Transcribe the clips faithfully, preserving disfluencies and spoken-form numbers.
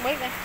biết nữa.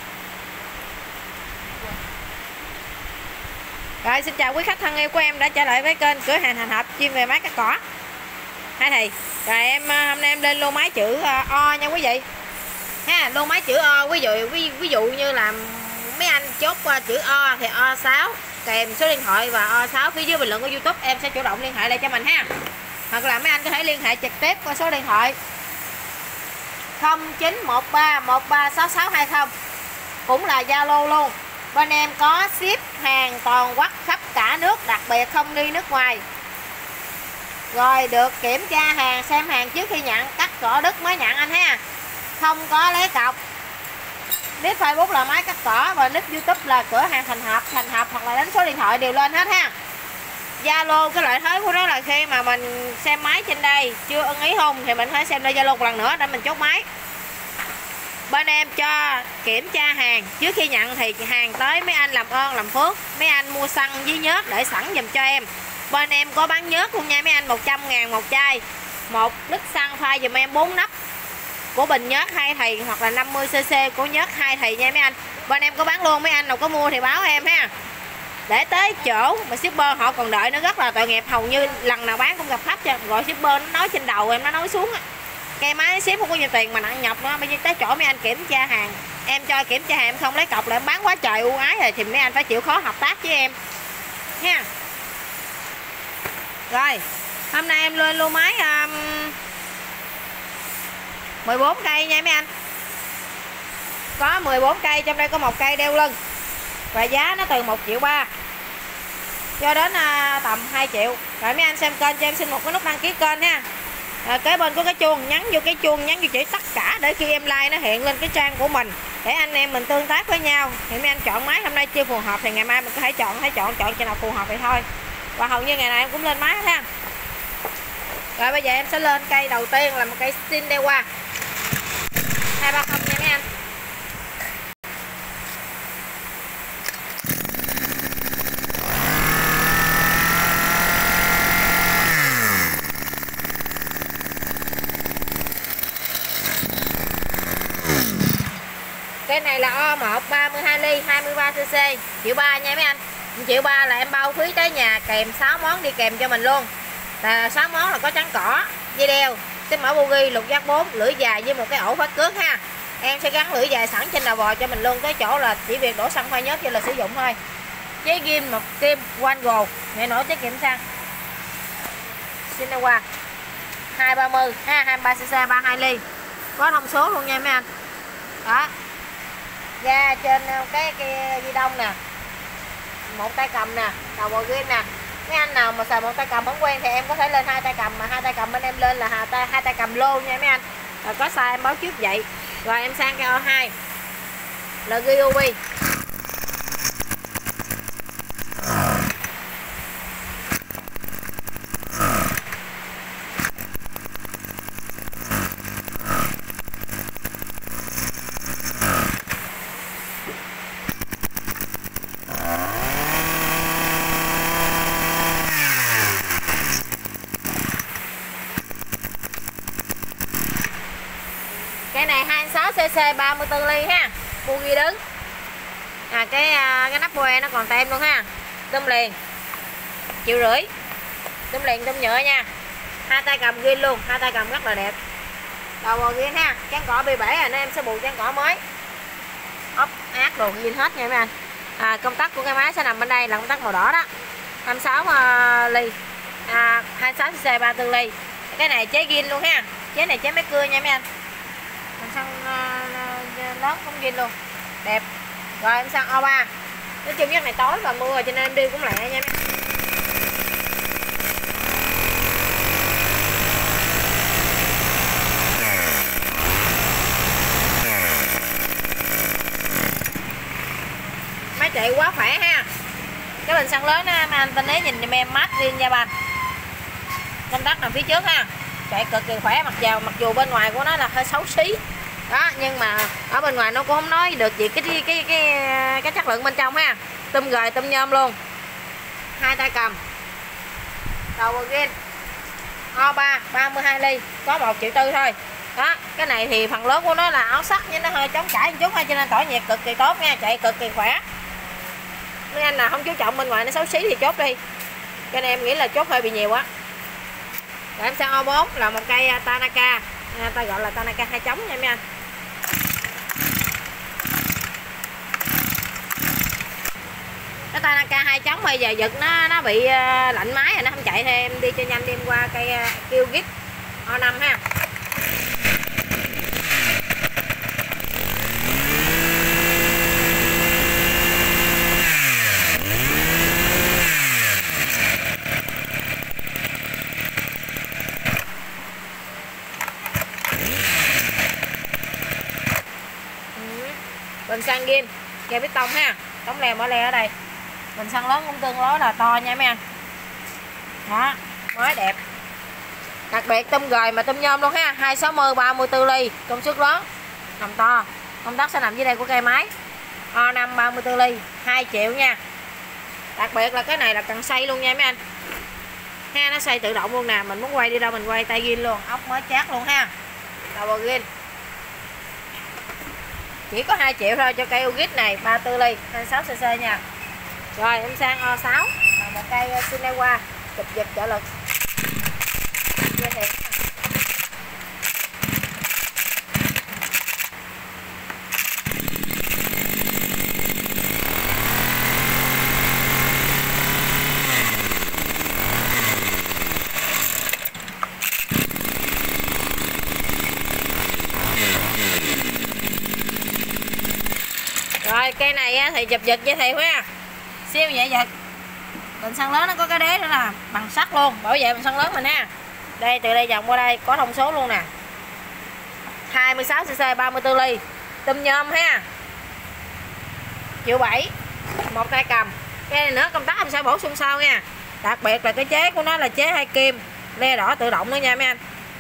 Rồi xin chào quý khách thân yêu của em đã trở lại với kênh cửa hàng Thành Hợp chuyên về máy cắt cỏ hai thì. Rồi em hôm nay em lên lô máy chữ O nha quý vị ha, lô máy chữ O. Ví dụ ví, ví dụ như là mấy anh chốt qua chữ O thì O sáu kèm số điện thoại và O sáu phía dưới bình luận của YouTube, em sẽ chủ động liên hệ lại cho mình ha. Hoặc là mấy anh có thể liên hệ trực tiếp qua số điện thoại không chín một ba một ba sáu sáu hai không, cũng là Zalo luôn. Bên em có ship hàng toàn quốc khắp cả nước, đặc biệt không đi nước ngoài. Rồi được kiểm tra hàng, xem hàng trước khi nhận, cắt cỏ đứt mới nhận anh ha. Không có lấy cọc. Nick Facebook là máy cắt cỏ và nick YouTube là cửa hàng Thành Hợp, Thành Hợp hoặc là đánh số điện thoại đều lên hết ha. Zalo cái lợi thế của nó là khi mà mình xem máy trên đây chưa ưng ý không thì mình phải xem lên Zalo một lần nữa để mình chốt máy. Bên em cho kiểm tra hàng trước khi nhận thì hàng tới mấy anh làm ơn làm phước, mấy anh mua xăng với nhớt để sẵn dùm cho em. Bên em có bán nhớt luôn nha mấy anh, một trăm ngàn một chai. Một lít xăng pha dùm em bốn nắp của bình nhớt hai thì hoặc là năm mươi xê xê của nhớt hai thì nha mấy anh. Bên em có bán luôn, mấy anh nào có mua thì báo em ha. Để tới chỗ mà shipper họ còn đợi nó rất là tội nghiệp, hầu như lần nào bán cũng gặp khách cho gọi shipper nó nói trên đầu em, nó nói xuống á. Cây máy ship không có nhiều tiền mà nặng nhọc đó. Bây giờ tới chỗ mấy anh kiểm tra hàng, em cho kiểm tra hàng em không lấy cọc là em bán quá trời ưu ái rồi thì mấy anh phải chịu khó hợp tác với em nha. Rồi hôm nay em lên lô máy um, mười bốn cây nha mấy anh. Có mười bốn cây, trong đây có một cây đeo lưng và giá nó từ một triệu ba cho đến uh, tầm hai triệu. Rồi mấy anh xem kênh cho em xin một cái nút đăng ký kênh ha. À, kế bên có cái chuông, nhấn vô cái chuông, nhấn vô chữ tất cả để khi em like nó hiện lên cái trang của mình để anh em mình tương tác với nhau. Thì mấy anh chọn máy hôm nay chưa phù hợp thì ngày mai mình có thể chọn, hãy chọn chọn cho nào phù hợp thì thôi. Và hầu như ngày nào em cũng lên máy ha. Rồi bây giờ em sẽ lên cây đầu tiên là một cây Sindewa hai ba không nha mấy anh. Cái này là O một ba mươi hai ly hai mươi ba xê xê, triệu ba nha mấy anh. Triệu ba là em bao phí tới nhà kèm sáu món đi kèm cho mình luôn. Là sáu món là có trắng cỏ, dây đeo, xích mở bogi, lục giác bốn, lưỡi dài với một cái ổ phát cước ha. Em sẽ gắn lưỡi dài sẵn trên đầu bò cho mình luôn, tới chỗ là chỉ việc đổ xăng khoai nhớt cho là sử dụng thôi. Chế ghim một kim Wango, mẹ nổi tiết kiệm xăng. Sindewa hai ba mươi ha, hai mươi ba xê xê, ba mươi hai ly. Có thông số luôn nha mấy anh. Đó. Ra trên cái cái ghi đông nè, một tay cầm nè, đầu bò ghim nè. Mấy anh nào mà xài một tay cầm không quen thì em có thể lên hai tay cầm, mà hai tay cầm bên em lên là hai tay hai tay cầm lô nha mấy anh. Rồi có sai em báo trước vậy. Rồi em sang cái O hai là ghi u bê. Cái này hai mươi sáu xê xê ba mươi tư ly ha, bogi đứng. À cái cái nắp boe nó còn tem luôn ha. Tôm liền triệu rưỡi, tôm liền tôm nhựa nha. Hai tay cầm ghi luôn, hai tay cầm rất là đẹp. Đầu bò ghi ha, chán cỏ bị bể rồi nên em sẽ bù chán cỏ mới. Ốp ác đồ ghi hết nha mấy anh. À, công tắc của cái máy sẽ nằm bên đây là công tắc màu đỏ đó. hai mươi sáu uh, ly, à, hai mươi sáu xê xê ba mươi tư ly. Cái này chế ghi luôn ha, chế này chế máy cưa nha mấy anh. Mình xăng uh, lớn cũng ghi luôn đẹp. Rồi em xăng O ba. Nói chung giấc này tối và mưa cho nên em đi cũng lẹ nha mấy anh. Máy chạy quá khỏe ha. Cái bình xăng lớn đó mà anh tên ấy nhìn giùm em Martin Japan. Công tắc nằm phía trước ha. Chạy cực kỳ khỏe, mặc dù mặc dù bên ngoài của nó là hơi xấu xí đó, nhưng mà ở bên ngoài nó cũng không nói được gì cái cái cái cái, cái chất lượng bên trong ha. Tôm gời tôm nhôm luôn. Hai tay cầm, đầu bò ghen O ba ba mươi hai ly, có một triệu tư thôi. Đó, cái này thì phần lớn của nó là áo sắt nhưng nó hơi chống chảy một chút thôi, cho nên tỏa nhiệt cực kỳ tốt nha, chạy cực kỳ khỏe. Nếu anh nào không chú trọng bên ngoài nó xấu xí thì chốt đi, cho nên em nghĩ là chốt hơi bị nhiều á. Rồi em sang ô bốn là một cây Tanaka, à, ta gọi là Tanaka hai trống nha mấy anh. Cái Tanaka hai trống bây giờ giật nó nó bị lạnh máy rồi nó không chạy, thì em đi cho nhanh đi, em qua cây Killgit O năm ha. Bình xăng ghim keo bít tông ha, tống leo mở leo ở đây. Bình xăng lớn cũng tương đối là to nha mấy anh. Đó, mới đẹp. Đặc biệt tôm gời mà tôm nhôm luôn ha, hai sáu mươi ba mươi tư ly, công suất lớn, nằm to. Công tắc sẽ nằm dưới đây của cây máy. O năm ba mươi tư ly, hai triệu nha. Đặc biệt là cái này là cần xay luôn nha mấy anh. Ha, nó xay tự động luôn nè, mình muốn quay đi đâu mình quay tay ghin luôn, ốc mới chát luôn ha. Double ghin. Chỉ có hai triệu thôi cho cây Killgit này, ba mươi tư ly, hai mươi sáu xê xê nha. Rồi em sang O sáu là một cây Shinewa chụp giật trợ lực. Giới thiệu. Rồi cây này thì chụp giật giới thiệu ha, siêu dễ giật. Bình xăng lớn nó có cái đế nữa là bằng sắt luôn, bảo vệ bình xăng lớn mình ha. Đây, từ đây vòng qua đây có thông số luôn nè, hai mươi sáu xê xê, ba mươi tư ly, tôm nhôm ha, triệu bảy, một tay cầm. Cái này nữa công tắc em sẽ bổ sung sau nha. Đặc biệt là cái chế của nó là chế hai kim, le đỏ tự động nữa nha mấy anh.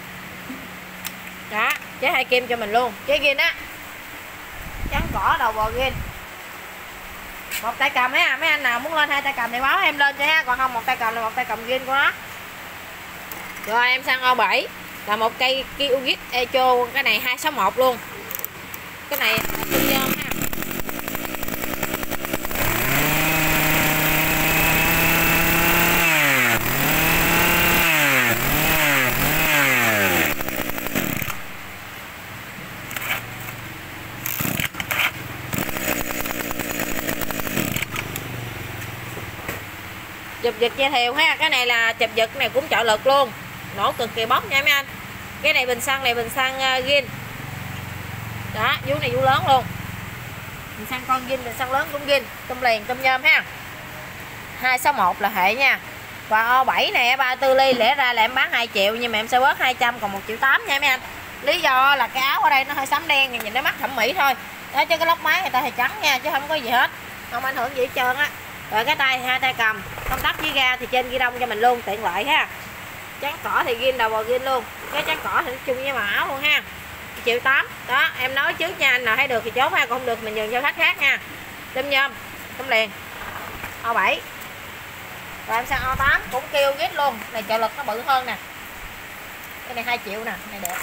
Đó, chế hai kim cho mình luôn, chế ghin á, trắng cỏ đầu bò ghin. Một tay cầm ha, mấy anh nào muốn lên hai tay cầm thì báo em lên cho ha, còn không một tay cầm là một tay cầm ghin của nó. Rồi em sang O bảy là một cây Killgit Echo, cái này hai sáu một luôn. Cái này tương nhôm ha. Chụp giật che thiều ha, cái này là chụp giật này cũng trợ lực luôn, nổ cực kỳ bốc nha mấy anh. Cái này bình xăng này bình xăng uh, ghin. Đó, vú này vú lớn luôn. Bình xăng con ghin, bình xăng lớn cũng ghin, tôm liền, tôm nhôm ha. hai sáu một là hệ nha. Và O bảy này ba mươi tư ly, lẽ ra là em bán hai triệu nhưng mà em sẽ bớt hai trăm còn một triệu tám nha mấy anh. Lý do là cái áo ở đây nó hơi xám đen, nhìn nó mắt thẩm mỹ thôi. Đó, chứ cái lốc máy người ta thì trắng nha, chứ không có gì hết, không ảnh hưởng gì hết trơn á. Rồi cái tay hai tay cầm, công tắc với ga thì trên ghi đông cho mình luôn, tiện lợi ha. Trắng cỏ thì ghin đầu bò ghin luôn, cái trắng cỏ thì chung với màu áo luôn ha. Triệu tám. Đó, em nói trước nha, anh nào thấy được thì chốt ha, còn không được mình nhường cho khách khác nha. Tôm nhôm, tôm liền. O bảy. Rồi em sang O tám cũng Killgit luôn, này trợ lực nó bự hơn nè. Cái này hai triệu nè, này đẹp.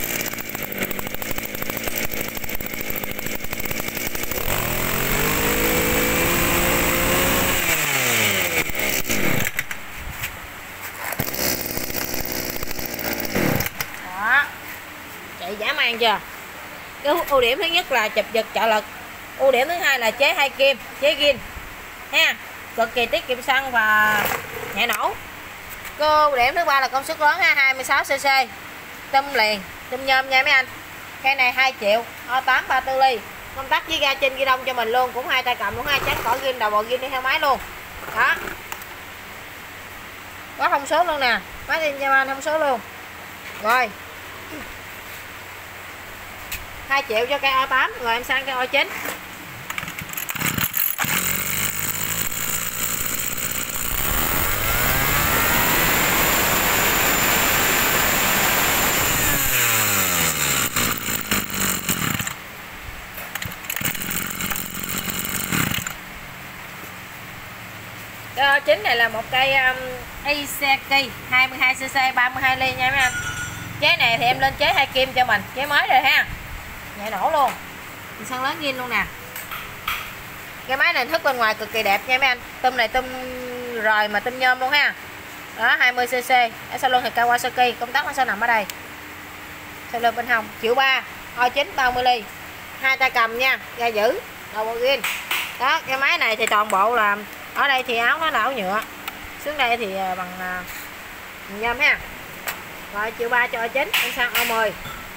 Dã man chưa. Cái ưu điểm thứ nhất là chụp giật trợ lực, ưu điểm thứ hai là chế hai kim, chế ghin ha, cực kỳ tiết kiệm xăng và nhẹ nổ. Cái ưu điểm thứ ba là công suất lớn ha, hai mươi sáu xê xê, tôm liền, tôm nhôm nha mấy anh. Cây này hai triệu, O tám ba mươi tư ly, công tắc với ga trên ghi đông cho mình luôn, cũng hai tay cầm luôn ha, trắng cỏ ghin đầu bò ghin đi theo máy luôn. Đó, có thông số luôn nè, máy tin cho anh thông số luôn. Rồi hai triệu cho cây O tám. Rồi em sang cây O chín. Cây O chín này là một cây um, Iseki hai mươi hai xê xê, ba mươi hai ly nha mấy anh. Chế này thì em lên chế hai kim cho mình, chế mới rồi ha, nhẹ nổ luôn, săn lớn zin luôn nè. Cái máy này thức bên ngoài cực kỳ đẹp nha mấy anh. Tôm này tôm rồi mà tôm nhôm luôn ha. Đó, hai mươi xê xê. Ở sau lưng thì Kawasaki, công tắc nó sẽ nằm ở đây. Sau lưng bên hông, triệu ba, o chín ba mươi ly. Hai tay cầm nha, ra giữ, đầu bò ghiên. Đó, cái máy này thì toàn bộ là ở đây thì áo nó là áo nhựa. Xuống đây thì bằng uh, nhôm ha. Rồi triệu ba cho o chín, em sang o mười.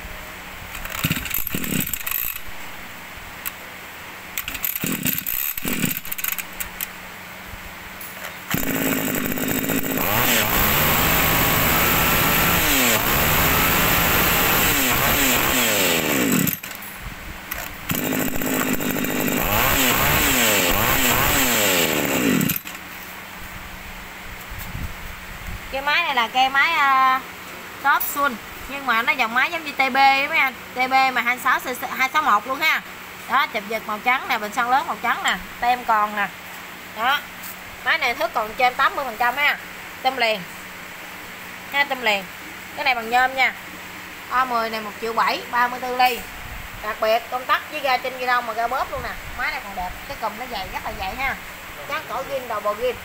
Cái máy này là cây máy uh, top sun, nhưng mà nó dòng máy giống như tê bê mấy anh, tê bê mà hai mươi sáu xê xê, hai sáu một luôn ha. Đó, chụp giật màu trắng nè, bình xăng lớn màu trắng nè, tem còn nè. Đó, máy này thước còn trên tám mươi phần trăm ha. Tôm liền ha, tôm liền. Cái này bằng nhôm nha. o mười này một triệu bảy, ba mươi tư ly. Đặc biệt công tắc với ga trên ghi đông mà ga bóp luôn nè. Máy này còn đẹp, cái cùm nó dày, rất là dày ha. Trắng cổ ghiên, đầu bò ghiên.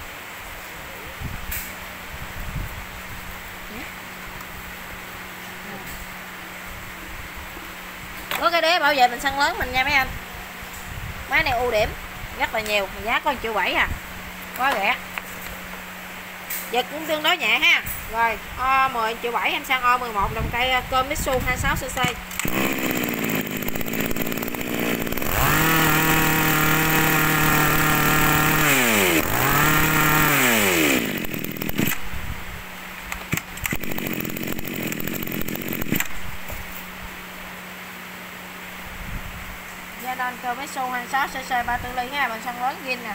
Có cái đế bảo vệ bình xăng lớn mình nha mấy anh. Máy này ưu điểm rất là nhiều, giá có một triệu bảy à, quá rẻ. Giật cũng tương đối nhẹ ha. Rồi o mười triệu bảy, em sang o mười một đồng cây Komatsu hai mươi sáu xê xê. Komatsu hai mươi sáu xê xê ba mươi tư ly ha, bình xăng lớn zin nè.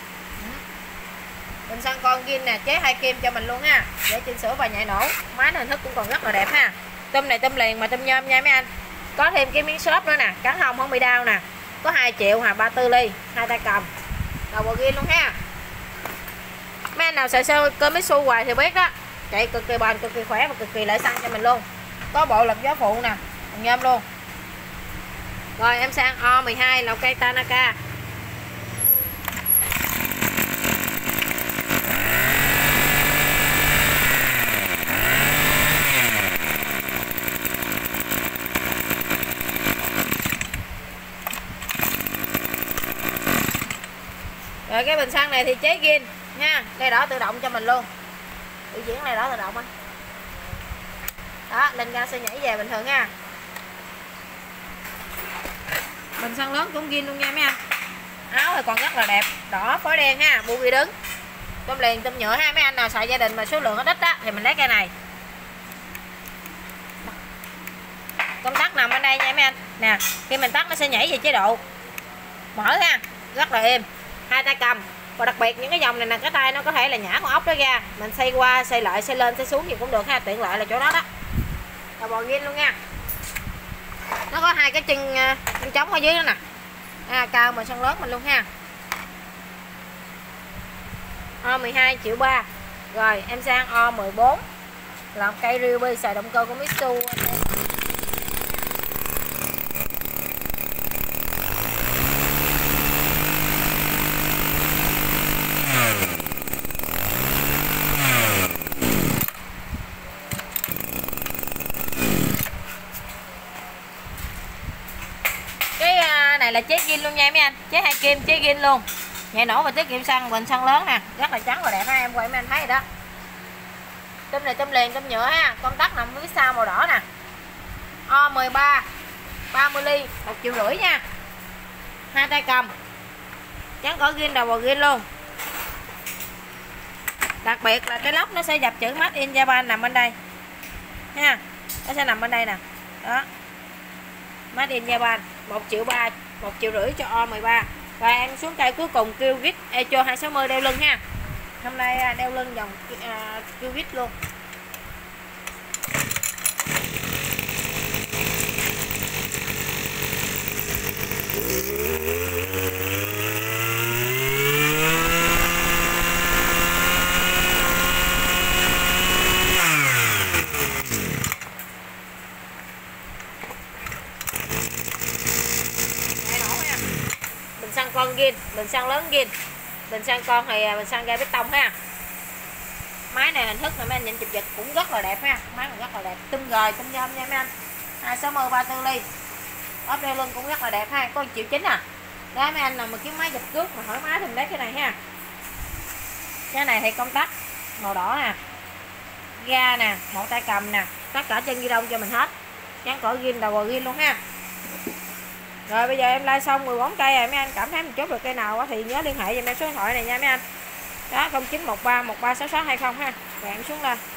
Bình xăng con zin nè, chế hai kim cho mình luôn ha, để chỉnh sửa và nhạy nổ. Máy hình thức cũng còn rất là đẹp ha. Tôm này tôm liền mà tôm nhôm nha mấy anh. Có thêm cái miếng xốp nữa nè, cắn hông không bị đau nè. Có hai triệu hà, ba mươi tư ly, hai tay cầm. Đầu bò ghiên luôn ha. Mấy anh nào xài xe Komatsu hoài thì biết đó, chạy cực kỳ bền, cực kỳ khỏe và cực kỳ lợi xăng cho mình luôn. Có bộ lọc gió phụ nè, bằng nhôm luôn. Rồi em sang o mười hai Lào Cai Tanaka. Rồi cái bình xăng này thì chế zin nha, đây đỏ tự động cho mình luôn. Biểu diễn này đỏ tự động á. Đó, lên ga sẽ nhảy về bình thường ha. Bình xăng lớn cũng zin luôn nha mấy anh. Áo thì còn rất là đẹp, đỏ phối đen ha, bu ghi đứng. Tôm liền tôm nhựa ha, mấy anh nào xài gia đình mà số lượng nó ít á thì mình lấy cây này. Công tắc nằm bên đây nha mấy anh. Nè, khi mình tắt nó sẽ nhảy về chế độ mở ha, rất là êm. Hai tay cầm. Và đặc biệt những cái dòng này nè, cái tay nó có thể là nhả con ốc đó ra, mình xoay qua, xoay lại, xoay lên, xoay xuống gì cũng được ha, tiện lợi là chỗ đó đó. Đầu bò ghiên luôn nha. Nó có hai cái chân, chân trống ở dưới đó nè. À, cao mà sân lớn mình luôn ha. o mười hai triệu ba. Rồi em sang o mười bốn. Làm cây Ryobi xài động cơ của Mitsu. Này là chế zin luôn nha mấy anh, chế hai kim, chế zin luôn, nhẹ nổ và tiết kiệm xăng, bình xăng lớn nè, rất là trắng và đẹp ha, em quay mấy anh thấy rồi đó. Tôm này tôm liền, tôm nhựa ha, công tắc nằm phía sau màu đỏ nè. o mười ba, ba mươi ly, một triệu rưỡi nha. Hai tay cầm, trắng cỏ zin, đầu bò zin luôn. Đặc biệt là cái lốc nó sẽ dập chữ Made in Japan nằm bên đây ha, nó sẽ nằm bên đây nè, đó. Made in Japan, một triệu ba, một triệu rưỡi cho o mười ba. Và em xuống cây cuối cùng Kyrgyz Echo hai sáu mươi đeo lưng ha. Hôm nay đeo lưng dòng uh, Kyrgyz luôn. bình xăng con zin, bình xăng lớn zin, bình xăng con thì bình xăng gai bê tông ha. Máy này hình thức là mấy anh nhìn chụp giật cũng rất là đẹp ha, máy này rất là đẹp, tum gời tum nhôm nha mấy anh. hai sáu mươi ba tư ly, ốp đeo lưng cũng rất là đẹp ha, có một triệu chín à. Đó mấy anh nào mà kiếm máy giật cước mà thoải mái thì mình lấy cái này ha. Cái này thì công tắc màu đỏ nè, ga nè, một tay cầm nè, tất cả chân ghi đông cho mình hết, dán cỏ ghim đầu vào ghim luôn ha. Rồi bây giờ em like xong mười bốn cây rồi, mấy anh cảm thấy mình chốt được cây nào thì nhớ liên hệ giùm em số điện thoại này nha mấy anh. Đó không chín một ba một ba sáu sáu hai không ha. Rồi em xuống lên.